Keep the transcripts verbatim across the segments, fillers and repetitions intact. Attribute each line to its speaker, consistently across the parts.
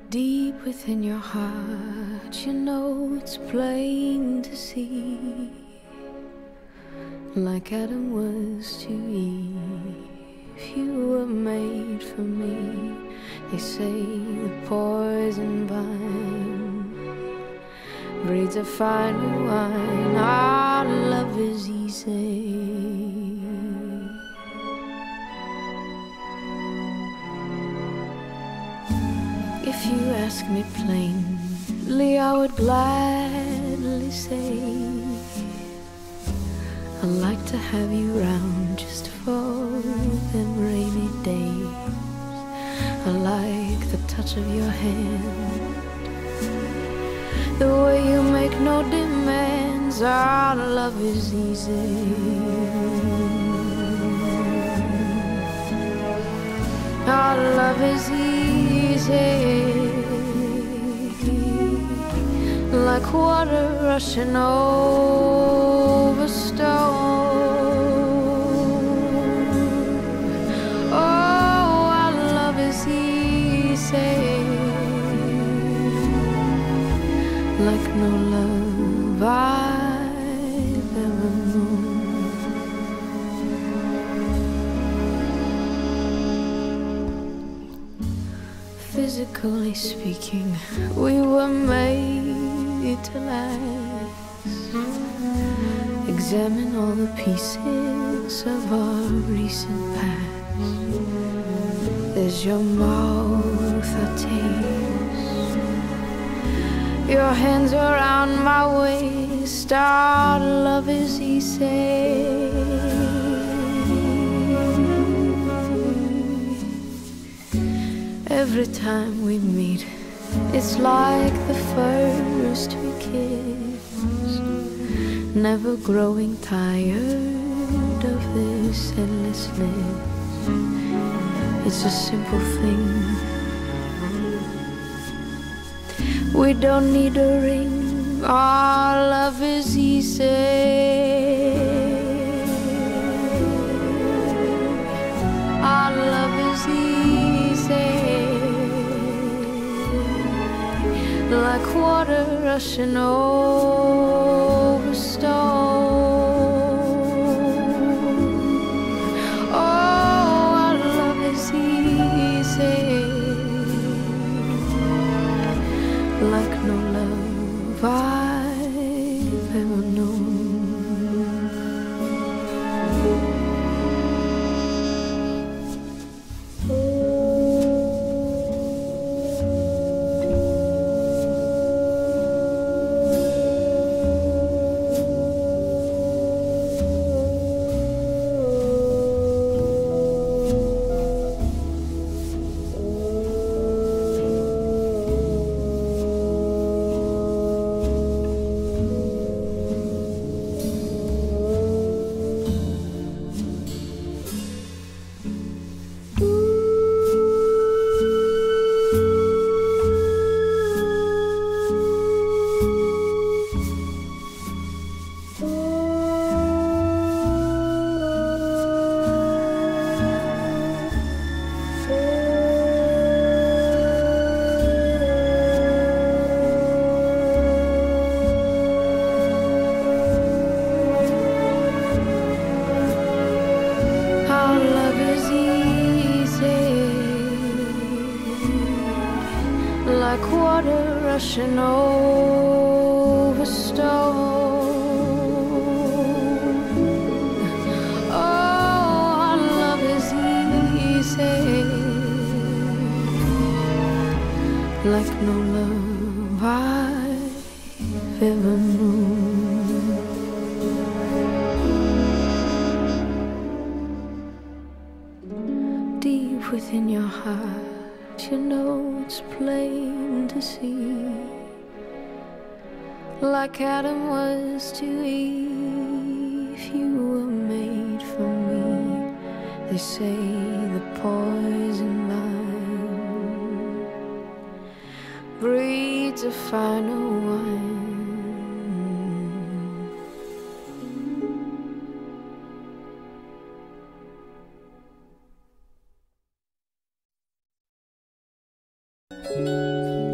Speaker 1: Deep within your heart, you know it's plain to see. Like Adam was to Eve, you were made for me. They say the poison vine breeds a finer wine. Our love is easy. If you ask me plainly, I would gladly say I'd like to have you round just for them rainy days. I like the touch of your hand, the way you make no demands. Our love is easy. Our love is easy, like water rushing over stone. Oh, our love is easy, like no love I've ever known. Physically speaking, we were made to last. Examine all the pieces of our recent past. There's your mouth I taste, your hands around my waist. Our love is easy. Every time we meet, it's like the first we kissed. Never growing tired of this endlessness. It's a simple thing. We don't need a ring. Our love is easy. Our love is easy, like water rushing over stone. Oh, our love is easy, like no love I've ever known. Like water rushing over stone. Oh, our love is easy, like no love I've ever known. Deep within your heart, you know it's plain to see. Like Adam was to Eve, you were made for me. They say the poison vine breeds a finer wine. Thank you.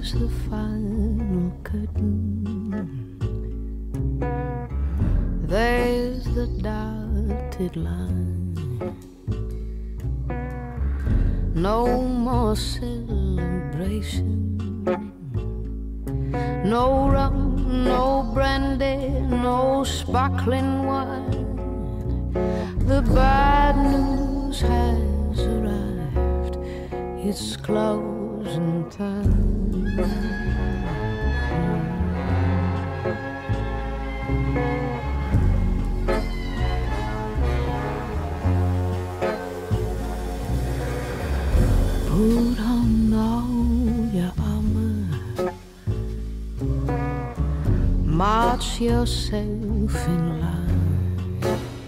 Speaker 1: There's the final curtain. There's the dotted line. No more celebration. No rum, no brandy, no sparkling wine. The bad news has arrived. It's closing time. Put on all your armor, march yourself in line,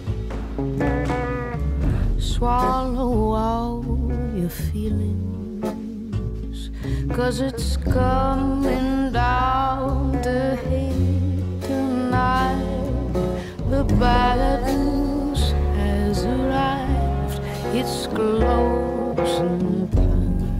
Speaker 1: swallow all your feelings, 'cause it's coming down to hit tonight. The bad news has arrived. It's closing time.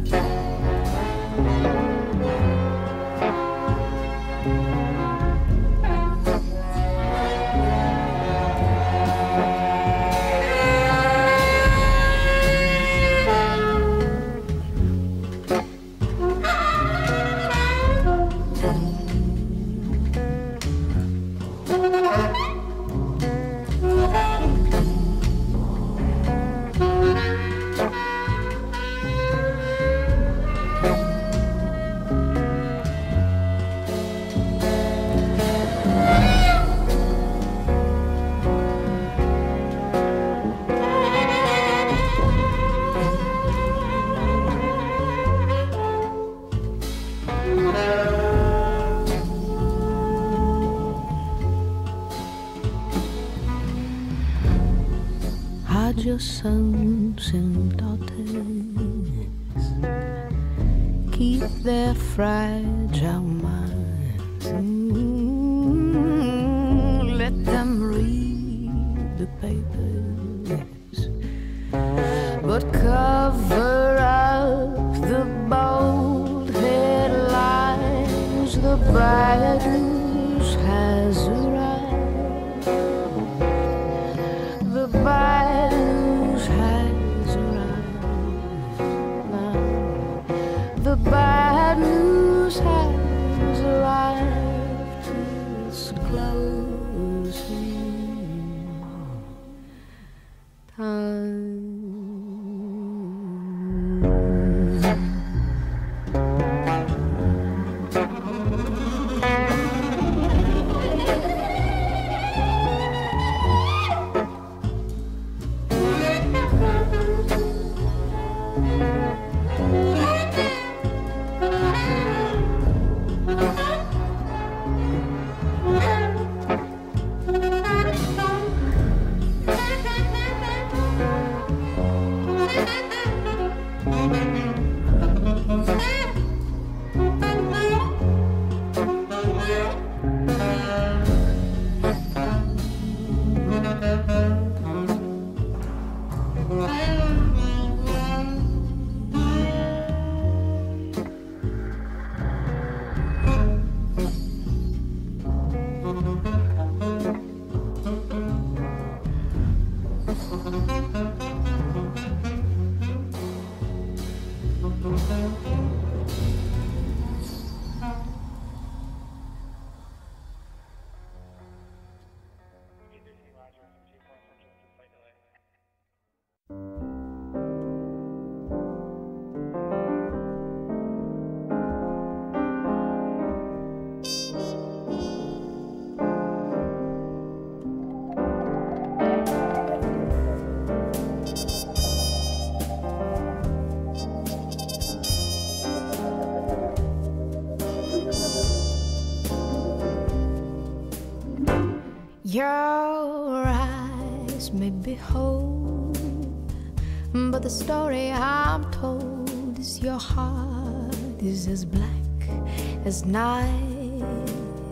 Speaker 1: Hide your sons and daughters, keep their fragile minds. Mm, let them read the papers, but cover up the bold headlines. The bad news has arrived. The bad news has arrived now. The bad news has arrived. It's closing time. Your eyes may be whole, but the story I'm told is your heart is as black as night.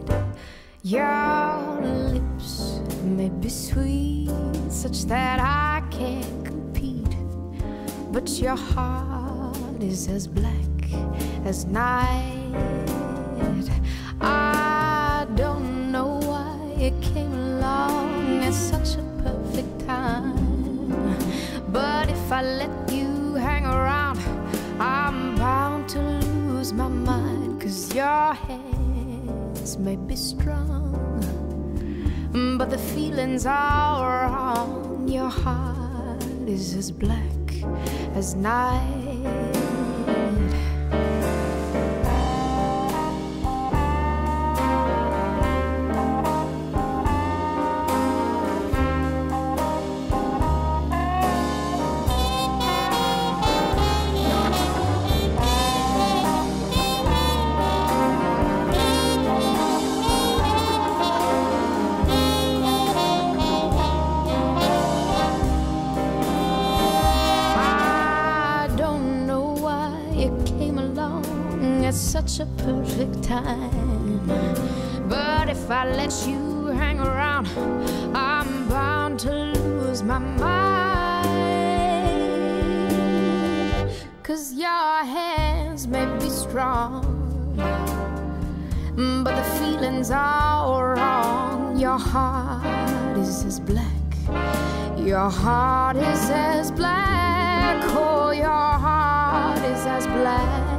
Speaker 1: Your lips may be sweet, such that I can't compete, but your heart is as black as night. I don't know why it came along at such a perfect time, but if I let you hang around, I'm bound to lose my mind. 'Cause your hands may be strong, but the feelings are wrong. Your heart is as black as night. At such a perfect time, but if I let you hang around, I'm bound to lose my mind. 'Cause your hands may be strong, but the feelings are wrong. Your heart is as black, your heart is as black, oh, your heart is as black